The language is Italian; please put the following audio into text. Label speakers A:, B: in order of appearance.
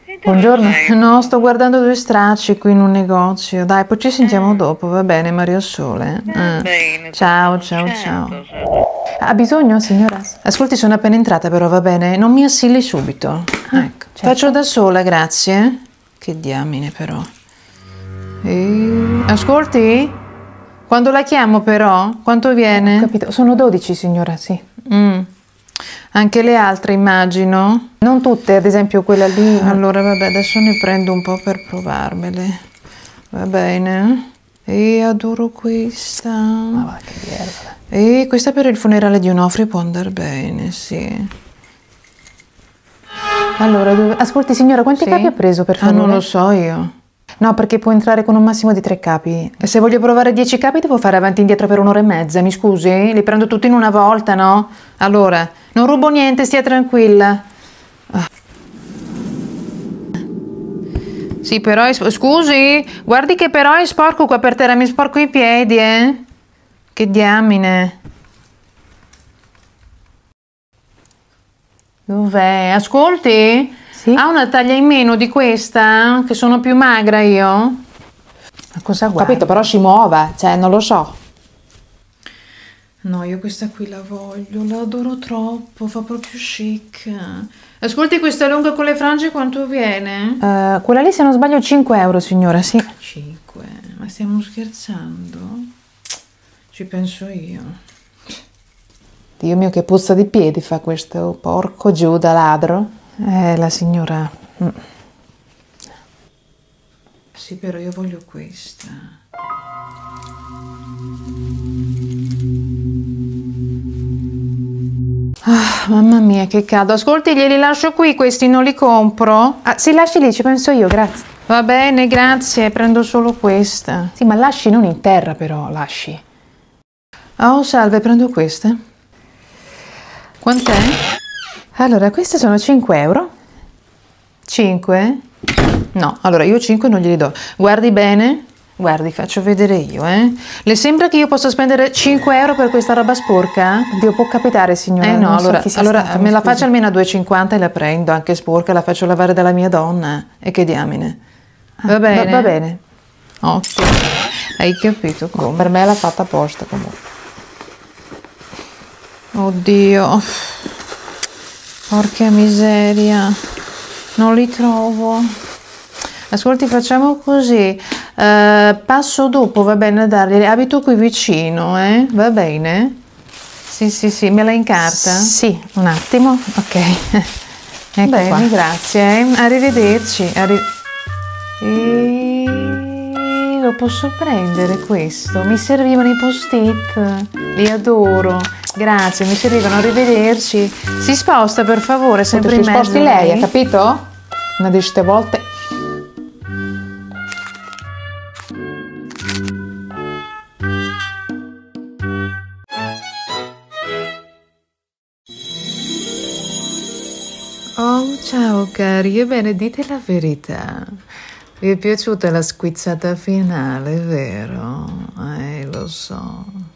A: E dove
B: Buongiorno.
A: sei?
B: No, sto guardando due stracci qui in un negozio. Dai, poi ci sentiamo dopo, va bene, Mario Sole?
A: Bene,
B: Ciao,
A: tesoro,
B: ciao, ciao.
A: certo.
B: Ha bisogno, signora? Ascolti, sono appena entrata però, va bene? Non mi assilli subito. Ecco.
C: certo.
B: Faccio da sola, grazie. Che diamine però. Ascolti? Quando la chiamo però? Quanto viene?
C: Ho capito, sono 12, signora, sì.
B: Anche le altre, immagino?
C: Non tutte, ad esempio quella lì.
B: Allora, vabbè, adesso ne prendo un po' per provarmele. Va bene? E adoro questa.
C: Ma va, che viervola.
B: E questa per il funerale di Onofre può andare bene, sì.
C: Allora, ascolti, signora, quanti
B: Sì?
C: capi ha preso, per favore?
B: Ah, non lo so io.
C: No, perché può entrare con un massimo di 3 capi.
B: E se voglio provare 10 capi devo fare avanti e indietro per un'ora e mezza, mi scusi? Li prendo tutti in una volta, no? Allora, non rubo niente, stia tranquilla. Sì, però scusi, guardi che però è sporco qua per terra, mi sporco i piedi, eh? Che diamine. Dov'è? Ascolti?
C: Sì?
B: Ha una taglia in meno di questa? Che sono più magra io?
C: Ma cosa
B: Ho
C: guarda?
B: capito, però si muova, cioè non lo so. No, io questa qui la voglio, la adoro troppo, fa proprio chic. Ascolti, questa lunga con le frange quanto viene?
C: Quella lì, se non sbaglio, 5 euro, signora, sì.
B: 5, ma stiamo scherzando? Ci penso io.
C: Dio mio, che puzza di piedi fa questo porco Giuda ladro. La signora.
B: Sì, però io voglio questa. Ah, mamma mia, che caldo. Ascolti, glieli lascio qui, questi non li compro.
C: Ah, sì, lasci lì, ci penso io, grazie.
B: Va bene, grazie, prendo solo questa.
C: Sì, ma lasci non in terra, però, lasci.
B: Oh, salve, prendo questa. Quant'è?
C: Allora, queste sono 5 euro.
B: 5? No, allora io 5 non glieli do. Guardi bene. Guardi, faccio vedere io, eh. Le sembra che io possa spendere 5 euro per questa roba sporca?
C: Dio, può capitare, signora.
B: No,
C: non so
B: allora,
C: chi sia stato,
B: me
C: mi
B: la
C: scusi.
B: faccio almeno a 2,50 e la prendo, anche sporca, la faccio lavare dalla mia donna. E che diamine. Va bene?
C: Va bene.
B: Ottimo. Hai capito?
C: Boh, per me l'ha fatta apposta, comunque.
B: Oddio. Porca miseria. Non li trovo. Ascolti, facciamo così. Passo dopo, va bene a darglieli. Abito qui vicino, eh? Va bene? Sì, sì, sì, me la incarta?
C: Sì, un attimo. Ok. Ecco
B: Bene,
C: qua.
B: grazie. Arrivederci. Lo posso prendere questo? Mi servivano i post-it. Li adoro. Grazie, mi servivano. Arrivederci. Si sposta, per favore, sempre in
C: Si
B: mezzo.
C: sposti lei, ha capito? Una di queste volte.
B: Oh, ciao cari, ebbene dite la verità. Vi è piaciuta la squizzata finale, vero? Lo so.